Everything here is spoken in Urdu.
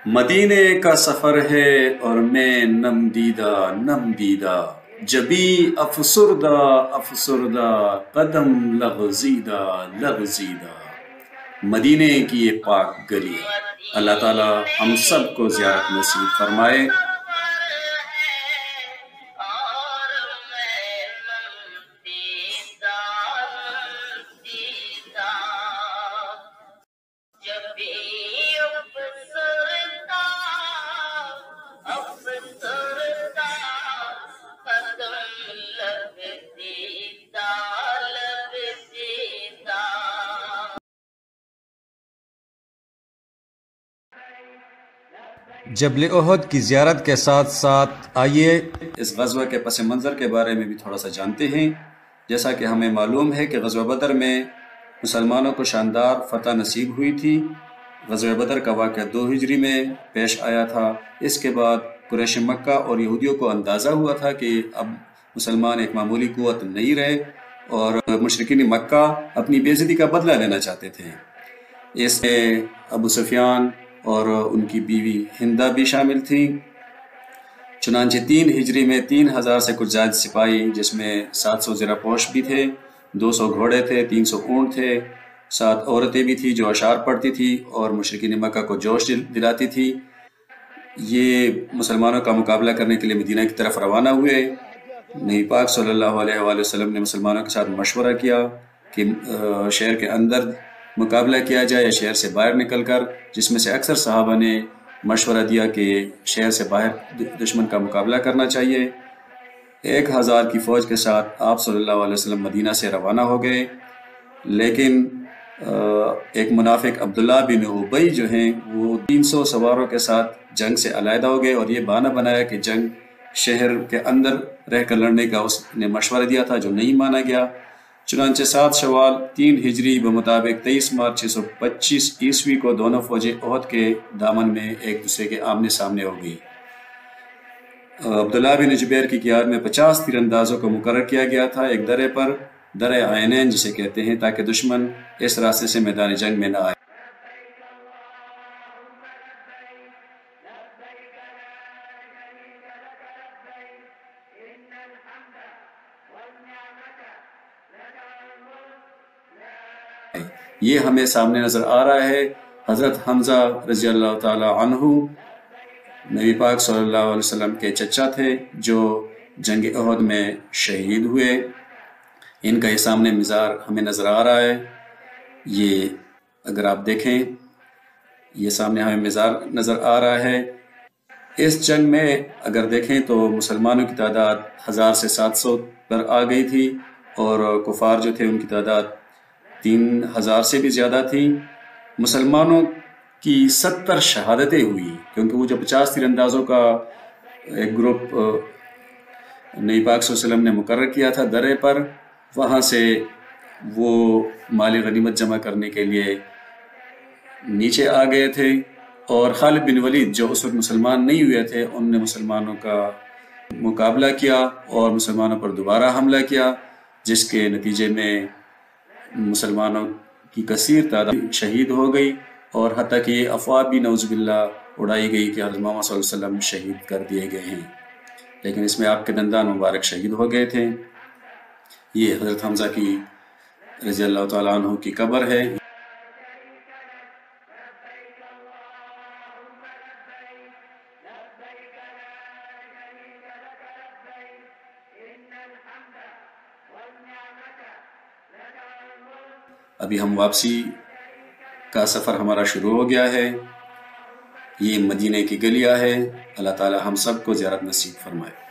مدینے کا سفر ہے اور میں نم دیدہ جبی افسردہ قدم لغزیدہ مدینے کی یہ پاک گلی ہے۔ اللہ تعالی ہم سب کو زیارت نصیب فرمائے۔ جبل احد کی زیارت کے ساتھ ساتھ آئیے اس غزوہ کے پس منظر کے بارے میں بھی تھوڑا سا جانتے ہیں۔ جیسا کہ ہمیں معلوم ہے کہ غزوہ بدر میں مسلمانوں کو شاندار فتح نصیب ہوئی تھی۔ غزوہ بدر کا واقعہ 2 ہجری میں پیش آیا تھا۔ اس کے بعد قریش مکہ اور یہودیوں کو اندازہ ہوا تھا کہ اب مسلمان ایک معمولی قوت نہیں رہے اور مشرکین مکہ اپنی بے عزتی کا بدلہ لینا چاہتے تھے۔ اس میں ابو سفیان اور ان کی بیوی ہندہ بھی شامل تھیں۔ چنانچہ 3 ہجری میں 3000 سے کچھ زائد سپاہی، جس میں 700 زرہ پوش بھی تھے، 200 گھوڑے تھے، 300 اونٹ تھے، 7 عورتیں بھی تھیں جو اشعار پڑھتی تھی اور مشرکین مکہ کو جوش دلاتی تھی۔ یہ مسلمانوں کا مقابلہ کرنے کے لیے مدینہ کی طرف روانہ ہوئے۔ نبی پاک صلی اللہ علیہ وآلہ وسلم نے مسلمانوں کے ساتھ مشورہ کیا کہ شہر کے اندر مقابلہ کیا جائے یا شہر سے باہر نکل کر، جس میں سے اکثر صحابہ نے مشورہ دیا کہ شہر سے باہر دشمن کا مقابلہ کرنا چاہیے۔ 1000 کی فوج کے ساتھ آپ صلی اللہ علیہ وسلم مدینہ سے روانہ ہو گئے، لیکن ایک منافق عبداللہ بن ابی جو ہیں وہ 300 سواروں کے ساتھ جنگ سے علیحدہ ہو گئے اور یہ بہانہ بنایا کہ جنگ شہر کے اندر رہ کر لڑنے کا اس نے مشورہ دیا تھا، جو نہیں مانا گیا۔ چنانچہ 7 شوال 3 ہجری بمطابق 23 مارچ 625 عیسوی کو دونوں فوجیں احد کے دامن میں ایک دوسرے کے آمنے سامنے ہو گئی۔ عبداللہ بن جبیر کی قیادت میں 50 تیر اندازوں کو مقرر کیا گیا تھا ایک درے پر، درے عینین جسے کہتے ہیں، تاکہ دشمن اس راستے سے میدان جنگ میں نہ آئے۔ یہ ہمیں سامنے نظر آ رہا ہے حضرت حمزہ رضی اللہ تعالی عنہ، نبی پاک صلی اللہ علیہ وسلم کے چچا تھے جو جنگ احد میں شہید ہوئے۔ ان کا یہ سامنے مزار ہمیں نظر آ رہا ہے۔ یہ اگر آپ دیکھیں، یہ سامنے ہمیں مزار نظر آ رہا ہے۔ اس جنگ میں اگر دیکھیں تو مسلمانوں کی تعداد 1000 سے 700 پر آ گئی تھی اور کفار جو تھے ان کی تعداد 3000 سے بھی زیادہ تھی۔ مسلمانوں کی 70 شہادتیں ہوئی، کیونکہ وہ جو 50 تیر اندازوں کا ایک گروپ نبی پاک صلی اللہ علیہ وسلم نے مقرر کیا تھا درے پر، وہاں سے وہ مال غنیمت جمع کرنے کے لیے نیچے آ گئے تھے، اور خالد بن ولید جو اس وقت مسلمان نہیں ہوئے تھے، ان نے مسلمانوں کا مقابلہ کیا اور مسلمانوں پر دوبارہ حملہ کیا، جس کے نتیجے میں مسلمانوں کی کثیر تعداد شہید ہو گئی، اور حتیٰ کہ یہ افواہ بھی نعوذ باللہ اڑائی گئی کہ حضرت محمد صلی اللہ علیہ وسلم شہید کر دیے گئے ہیں، لیکن اس میں آپ کے دندان مبارک شہید ہو گئے تھے۔ یہ حضرت حمزہ کی رضی اللہ تعالیٰ عنہ کی قبر ہے۔ ابھی ہم واپسی کا سفر ہمارا شروع ہو گیا ہے۔ یہ مدینہ کی گلیاں ہے۔ اللہ تعالی ہم سب کو زیارت نصیب فرمائے۔